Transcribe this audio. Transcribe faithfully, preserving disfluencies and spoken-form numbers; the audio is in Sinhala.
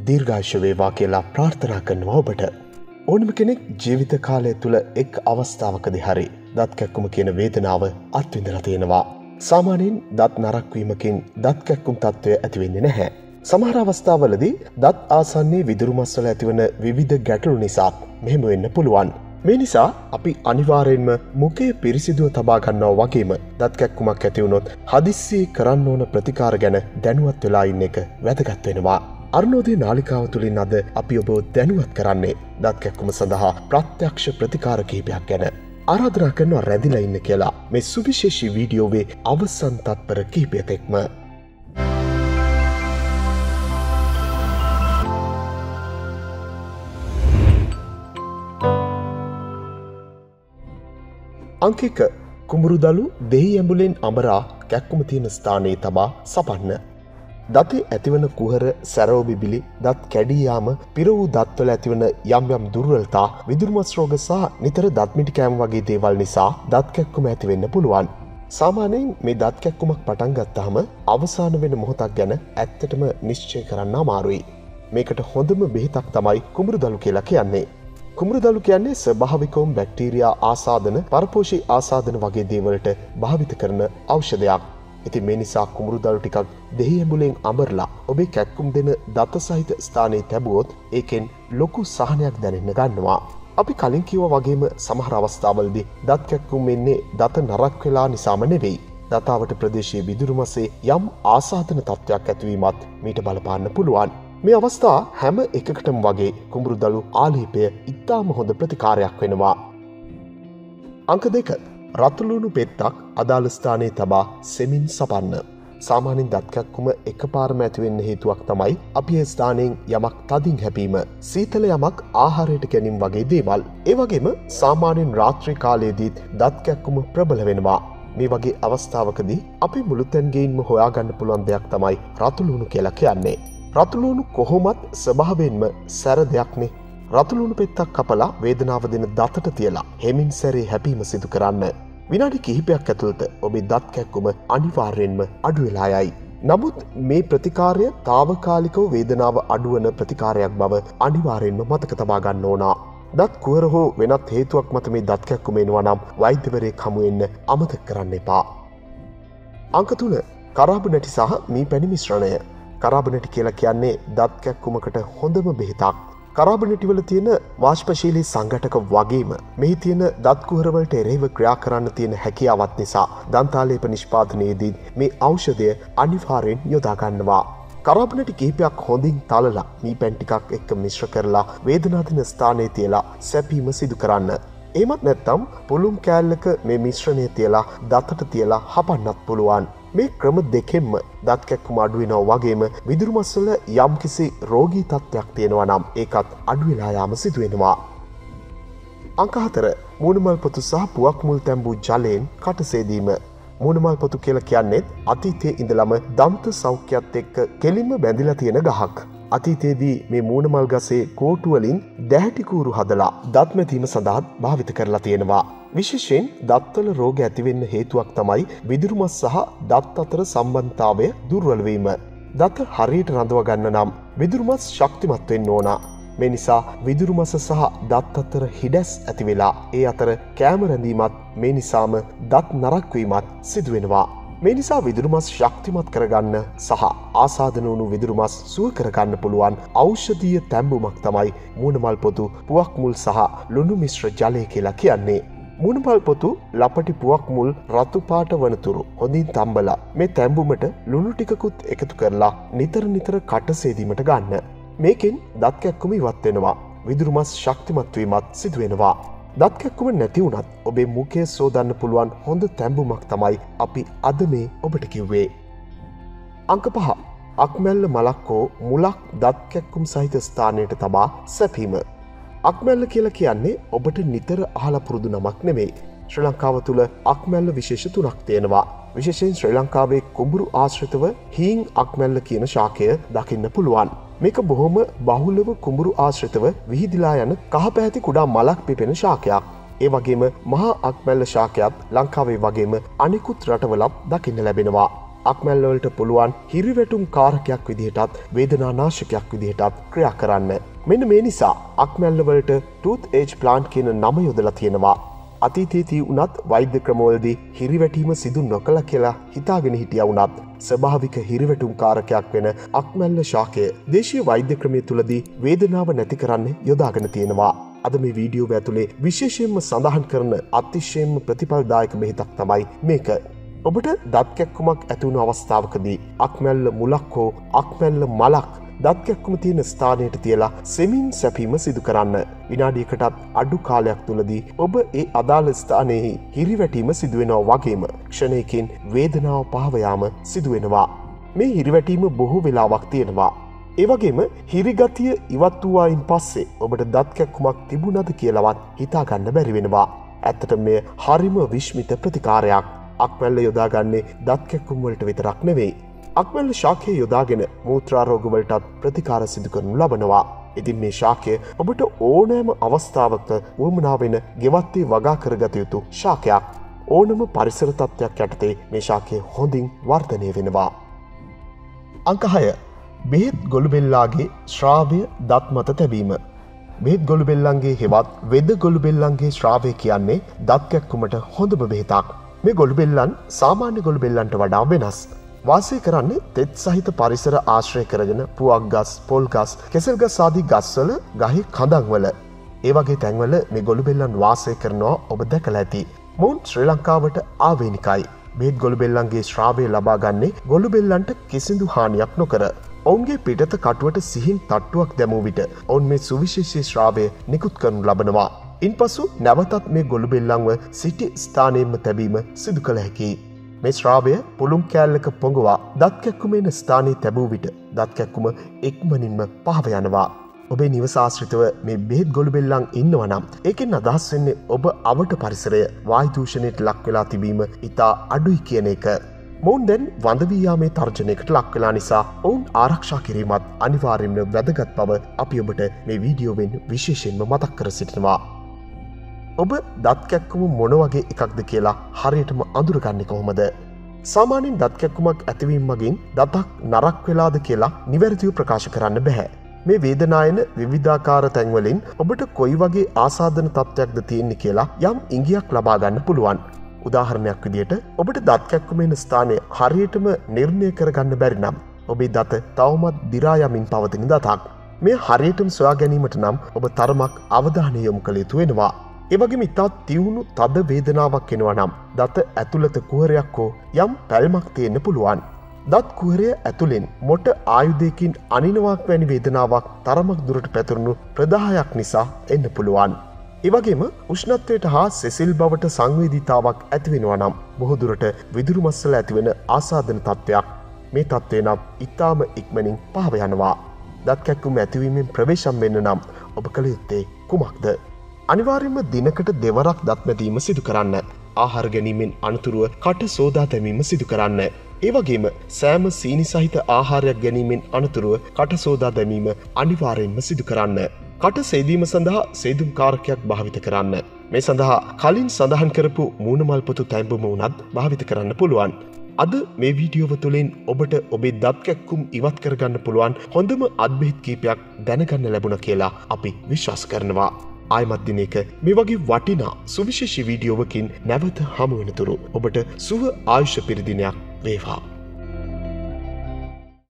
දීර්ඝායුෂ වේවා කියලා ප්‍රාර්ථනා කරනවා ඔබට. ඕනම කෙනෙක් ජීවිත කාලය තුළ එක් අවස්ථාවකදී හරි දත් කැක්කුම කියන වේදනාව අත්විඳලා තියෙනවා. සාමාන්‍යයෙන් දත් නරක් වීමකින් දත් කැක්කුම් තත්ත්වය ඇති වෙන්නේ නැහැ. සමහර අවස්ථාවලදී දත් ආසන්නයේ විදුරු මස් වල ඇතිවන විවිධ ගැටලු නිසා මෙහෙම වෙන්න පුළුවන්. මේ නිසා අපි අනිවාර්යෙන්ම මුඛය පිරිසිදුව තබා ගන්නවා වගේම දත් කැක්කුමක් ඇති වුණොත් හදිස්සියේ කරන්න ඕන ප්‍රතිකාර ගැන දැනුවත් වෙලා ඉන්න එක වැදගත් වෙනවා. අරුණෝදය නාලිකාව තුළින් අද අපි ඔබ දැනුවත් කරන්නේ දත් කැක්කුම සඳහා ප්‍රත්‍යක්ෂ ප්‍රතිකාර කිහිපයක් ගැන. ආරාධනා කරනවා රැඳිලා ඉන්න කියලා මේ සුවිශේෂී වීඩියෝවේ අවසන් තත්පර කිහිපය තෙක්ම. අංක එක කුඹුරුදළු දෙහි ඇඹුලෙන් අමරා කැක්කුම තියෙන ස්ථානයේ තබා සපන්න. දතේ ඇතිවන කුහර සැරව බිබිලි දත් කැඩී යාම පිර වූ දත්වල ඇතිවන යම් යම් දුර්වලතා විදුරුමස් රෝග සහ නිතර දත් මිටි කෑම වගේ දේවල් නිසා දත් කැක්කුම ඇති වෙන්න පුළුවන්. සාමාන්‍යයෙන් මේ දත් කැක්කුමක් පටන් ගත්තාම අවසාන වෙන මොහොතක් ගැන ඇත්තටම නිශ්චය කරන්න අමාරුයි. මේකට හොඳම බෙහෙතක් තමයි කුඹුරුදළු කියලා කියන්නේ. කුඹුරුදළු කියන්නේ ස්වභාවිකවම බැක්ටීරියා ආසාදන පරපෝෂී ආසාදන වගේ දේවල්ට භාවිත කරන ඖෂධයක්. ඉතින් මේ නිසා කුඹුරුදළු ටිකක් දෙහි ඇඹුලෙන් අඹරලා ඔබේ කැක්කුම් දෙන දත සහිත ස්ථානයේ තැබුවොත් ඒකෙන් ලොකු සහනයක් දැනෙන්න ගන්නවා. අපි කලින් කිව්වා වගේම සමහර අවස්ථාවලදී දත් කැක්කුම් වෙන්නේ දත නරක් වෙලා නිසාම නෙවෙයි. දතාවට ප්‍රදේශයේ විදුරු මසේ යම් ආසාදන තත්ත්වයක් ඇතිවීමත් මීට බලපාන්න පුළුවන්. මේ අවස්ථා හැම එකකටම වගේ කුඹුරුදළු ආලේපය ඉතාම හොඳ ප්‍රතිකාරයක් වෙනවා. අංක දෙක රතුළුණු පෙත්තක් අදාළ ස්ථානයේ තබා සෙමින් සපන්න. සාමාන්‍යයෙන් දත් කැක්කුම එකපාරම ඇති වෙන්න හේතුවක් තමයි අපි ඒ ස්ථානයෙන් යමක් තදින් හැපීම, සීතල යමක් ආහාරයට ගැනීම වගේ දේවල්. ඒ වගේම සාමාන්‍යයෙන් රාත්‍රී කාලයේදීත් දත් කැක්කුම ප්‍රබල වෙනවා. මේ වගේ අවස්ථාවකදී අපි මුළුතැන් ගේින්ම හොයාගන්න පුළුවන් දෙයක් තමයි රතුළුණු කියලා කියන්නේ. රතුළුණු කොහොමත් ස්වභාවයෙන්ම සැර දෙයක්නේ. රතුළුණු පෙත්තක් කපලා වේදනාව දෙන දතට තියලා හෙමින් සැරේ හැපීම සිදු කරන්න. විනාඩි කිහිපයක් ඇතුළත ඔබේ දත් කැක්කුම අනිවාර්යෙන්ම අඩු වෙලා යයි. නමුත් මේ ප්‍රතිකාරය తాවකාලිකව වේදනාව අඩුවන ප්‍රතිකාරයක් බව අනිවාර්යෙන්ම මතක තබා ගන්න ඕන. දත් කුහර හෝ වෙනත් හේතුවක් මත මේ දත් කැක්කුම එනවා නම් වෛද්‍යවරයෙක් හමු වෙන්න අමතක කරන්න එපා. අංක තුන කරාබු නැටි සහ මී පැණි මිශ්‍රණය. කරාබු නැටි කියලා කියන්නේ දත් කැක්කුමකට හොඳම බෙහෙතක්. කරාබු නැටිවල තියෙන වාෂ්පශීලී සංඝටක වගේම මෙහි තියෙන දත් කුහරවලට එරෙහිව ක්‍රියා කරන්න තියෙන හැකියාවත් නිසා දන්තාලේප නිෂ්පාදනයේදී මේ ඖෂධය අනිවාර්යෙන් යොදා ගන්නවා. කරාබු නැටි කිහිපයක් හොඳින් තලලා මී පැන් ටිකක් එක්ක මිශ්‍ර කරලා වේදනාව දෙන ස්ථානයේ තියලා සැපීම සිදු කරන්න. එහෙමත් නැත්නම් පුළුම් කෑල්ලක මේ මිශ්‍රණය තියලා දතට තියලා හපන්නත් පුළුවන්. මේ ක්‍රම දෙකෙන්ම දත් කැක්කුම අඩු වෙනවා වගේම විදුරු මස් වල යම්කිසි රෝගී තත්ත්වයක් තියෙනවා නම් ඒකත් අඩු වෙලා යාම සිදු වෙනවා. අංක හතර මූණමල් පොතු සහ පුවක් මුල් තැඹූ ජලයෙන් කට සේදීම. මූණමල් පොතු කියලා කියන්නේ අතීතයේ ඉඳලම දන්ත සෞඛ්‍යයත් එක්ක කෙලින්ම බැඳිලා තියෙන ගහක්. අතීතයේදී මේ මූණමල් ගසේ කෝටු වලින් දැහැටි කූරු හදලා දත් මැදීම සඳහා භාවිත කරලා තියෙනවා. විශේෂයෙන් දත්වල රෝග ඇතිවෙන්න හේතුවක් තමයි විදුරු මස් සහ දත් අතර සම්බන්ධතාවය දුර්වල වීම. දත හරියට රඳව ගන්න නම් විදුරු මස් ශක්තිමත් වෙන්න ඕන. මේ නිසා විදුරු මස සහ දත් අතර හිඩැස් ඇති වෙලා ඒ අතර කෑම රැඳීමත් මේ නිසාම දත් නරක් වීමත් සිදු වෙනවා. මේ නිසා විදුරු මස් ශක්තිමත් කරගන්න සහ ආසාදන වුණු විදුරු මස් සුව කරගන්න පුළුවන් ඖෂධීය තැඹුමක් තමයි මූණමල් පොතු පුවක් මුල් සහ ලුණු මිශ්‍ර ජලය කියලා කියන්නේ. මූණමල් පොතු ලපටි පුවක් මුල් රතු පාට වනතුරු හොඳින් තම්බලා මේ තැඹුමට ලුණු ටිකකුත් එකතු කරලා නිතර නිතර කට සේදීමට ගන්න. මේකෙන් දත් කැක්කුම ඉවත් වෙනවා. විදුරු මස් ශක්තිමත් වීමත් සිදු වෙනවා. දත් කැක්කුම නැති වුණත් ඔබේ මුඛය සෝදන්න පුළුවන් හොඳ තැඹුමක් තමයි අපි අද මේ ඔබට කිව්වේ. අංක පහ අක්මැල්ල මලක් හෝ මුලක් දත් කැක්කුම් සහිත ස්ථානයට තබා සැපීම. අක්මැල්ල කියලා කියන්නේ ඔබට නිතර අහලා පුරුදු නමක් නෙමෙයි. ශ්‍රී ලංකාව තුළ අක්මැල්ල විශේෂ තුනක් තියෙනවා. විශේෂයෙන් ශ්‍රී ලංකාවේ කුඹුරු ආශ්‍රිතව හීන් අක්මැල්ල කියන ශාකය දකින්න පුළුවන්. මේක බොහොම බහුලව කුඹුරු ආශ්‍රිතව විහිදිලා යන කහ පැහැති කුඩා මලක් පිපෙන ශාකයක්. ඒ වගේම මහා අක්මැල්ල ශාකයක් ලංකාවේ වගේම අනිකුත් රටවලත් දකින්න ලැබෙනවා. අක්මැල්ලවලට පුළුවන් හිරිවැටුම් කාරකයක් විදිහටත් වේදනානාශකයක් විදිහටත් ක්‍රියා කරන්න. මෙන්න මේ නිසා අක්මැල්ලවලට ටූත් ඒජ් ප්ලාන්ට් කියන නම යොදලා තියෙනවා. අතීතයේදී වුණත් වෛද්‍ය ක්‍රමවලදී හිරිවැටීම සිදු නොකළ කියලා හිතාගෙන හිටියා වුණත් ස්වභාවික හිරිවැටුම් කාරකයක් වෙන අක්මැල්ල ශාකය දේශීය වෛද්‍ය ක්‍රමය තුලදී වේදනාව නැති කරන්න යොදාගෙන තියෙනවා. අද මේ වීඩියෝව ඇතුලේ විශේෂයෙන්ම සඳහන් කරන අතිශයින්ම ප්‍රතිඵලදායක බෙහෙතක් තමයි මේක. ඔබට දත් කැක්කුමක් ඇති වුණු අවස්ථාවකදී අක්මැල්ල මුලක් හෝ අක්මැල්ල මලක් දත් කැක්කුම තියෙන ස්ථානයට තියලා සෙමින් සැපීම සිදු කරන්න. විනාඩියකටත් අඩු කාලයක් තුලදී ඔබ ඒ අදාළ ස්ථානයේ හිරිවැටීම සිදු වෙනවා වගේම ක්ෂණයකින් වේදනාව පහව යාම සිදු වෙනවා. මේ හිරිවැටීම බොහෝ වෙලාවක් තියෙනවා. ඒ වගේම හිරිගතිය ඉවත් වූවායින් පස්සේ ඔබට දත් කැක්කුමක් තිබුණද කියලාවත් හිතා ගන්න බැරි වෙනවා. ඇත්තට මෙය හරිම විශ්මිත ප්‍රතිකාරයක්. අක්මැල්ල යොදාගන්නේ දත් කැක්කුම් වලට විතරක් නෙවෙයි. අක්මැල්ල ශාකය යොදාගෙන මූත්‍රා රෝග වලටත් ප්‍රතිකාර සිදු කරනු ලබනවා. ඉතින් මේ ශාකය ඔබට ඕනෑම අවස්ථාවක වුවමනා වෙන ගෙවත්තේ වගා කරගත යුතු ශාකයක්. ඕනම පරිසර තත්ත්වයක් යටතේ මේ ශාකය හොඳින් වර්ධනය වෙනවා. අංක හය. බෙහෙත් ගොළුබෙල්ලාගේ ශ්‍රාවය දත් මත තැබීම. බෙහෙත් ගොළුබෙල්ලන්ගේ හෙවත් වෙද ගොළුබෙල්ලන්ගේ ශ්‍රාවය කියන්නේ දත් කැක්කුමට හොඳම බෙහෙතක්. මේ ගොළුබෙල්ලන් සාමාන්‍ය ගොළුබෙල්ලන්ට වඩා වෙනස්. වාසය කරන්නේ තෙත් සහිත පරිසර ආශ්‍රය කරගෙන පුවක් ගස්, පොල් ගස්, කෙසෙල් ගස් ආදී ගස්වල ගහේ කඳන්වල. ඒ වගේ තැන්වල මේ ගොළුබෙල්ලන් වාසය කරනවා ඔබ දැකලා ඇති. මොවුන් ශ්‍රී ලංකාවට ආවේනිකයි. බෙහෙත් ගොළුබෙල්ලන්ගේ ශ්‍රාවය ලබා ගන්නේ ගොළුබෙල්ලන්ට කිසිදු හානියක් නොකර. ඔවුන්ගේ පිටත කටුවට සිහින් තට්ටුවක් දැමූ විට ඔවුන් මේ සුවිශේෂී ශ්‍රාවය නිකුත් කරනු ලබනවා. ඉන්පසු නැවතත් මේ ගොළුබෙල්ලන්ව සිටි ස්ථානයෙන්ම තැබීම සිදු කළ හැකියි. මේ ශ්‍රාවය පුළුම් කෑල්ලක පොඟවා දත් කැක්කුම එන ස්ථානයේ තැබූ විට දත් කැක්කුම ඉක්මනින්ම පහව යනවා. ඔබේ නිවස ආශ්‍රිතව මේ බෙහෙත් ගොළුබෙල්ලන් ඉන්නවා නම් ඒකෙන් අදහස් වෙන්නේ ඔබ අවට පරිසරය වායු දූෂණයට ලක් වෙලා තිබීම ඉතා අඩුයි කියන එක. මොවුන් දැන් වඳ වී යාමේ තර්ජනයකට ලක් වෙලා නිසා ඔවුන් ආරක්ෂා කිරීමත් අනිවාර්යයෙන්ම වැදගත් බව අපි ඔබට මේ වීඩියෝවෙන් විශේෂයෙන්ම මතක් කර සිටිනවා. ඔබ දත් කැක්කුම මොන වගේ එකක්ද කියලා හරියටම අඳුරගන්නේ කොහොමද? සාමාන්‍යයෙන් දත් කැක්කුමක් ඇතිවීම මගින් දතක් නරක් වෙලාද කියලා නිවැරදිව ප්‍රකාශ කරන්න බෑ. මේ වේදනායන විවිධාකාර තැන්වලින් ඔබට කොයි වගේ ආසාදන තත්ත්වයක්ද තියෙන්නේ කියලා යම් ඉඟියක් ලබා ගන්න පුළුවන්. උදාහරණයක් විදිහට ඔබට දත් කැක්කුම එන ස්ථානය හරියටම නිර්ණය කරගන්න බැරි නම් ඔබේ දත තවමත් දි รา යමින් පවතින දතක්. මේ හරියටම සොයා ගැනීමට නම් ඔබ තරමක් අවධානය යොමු කළ යුතු වෙනවා. එවගේම ඉතා තියුණු තද වේදනාවක් එනවා නම් දත ඇතුළත කුහරයක් හෝ යම් පැල්මක් තියෙන්න පුළුවන්. දත් කුහරය ඇතුළෙන් මොට ආයුධයකින් අනිනවාක් වැනි වේදනාවක් තරමක් දුරට පැතුරුණු ප්‍රදාහයක් නිසා එන්න පුළුවන්. එවගේම උෂ්ණත්වයට හා සෙසිල් බවට සංවේදීතාවක් ඇතිවෙනවා නම් බොහෝ දුරට විදුරු මස්සල ඇතිවෙන ආසාදන තත්ත්වයක්. මේ තත්ත්වය නම් ඉතාම ඉක්මනින් පහව යනවා. දත් කැක්කුම ඇතිවීමෙන් ප්‍රවේශම් වෙන්න නම් ඔබ කළ යුත්තේ කුමක්ද? අනිවාර්යයෙන්ම දිනකට දෙවරක් දත් මැදීම සිදු කරන්න. ආහාර ගැනීමෙන් අනතුරුව කට සෝදා තැබීම සිදු කරන්න. ඒ වගේම සෑම සීනි සහිත ආහාරයක් ගැනීමෙන් අනතුරුව කට සෝදා දැමීම අනිවාර්යයෙන්ම සිදු කරන්න. කට සේදීම සඳහා සේදුම් කාරකයක් භාවිත කරන්න. මේ සඳහා කලින් සඳහන් කරපු මූණමල් පොතු තැඹුම උනත් භාවිත කරන්න පුළුවන්. අද මේ වීඩියෝව තුළින් ඔබට ඔබේ දත් කැක්කුම් ඉවත් කරගන්න පුළුවන් හොඳම අත්බෙහෙත් කීපයක් දැනගන්න ලැබුණ කියලා අපි විශ්වාස කරනවා. ආයමත් දිනයක මේ වගේ වටිනා සුවිශේෂී වීඩියෝවකින් නැවත හමු වෙනතුරු ඔබට සුව ආයුෂ පිරිදිනයක් වේවා.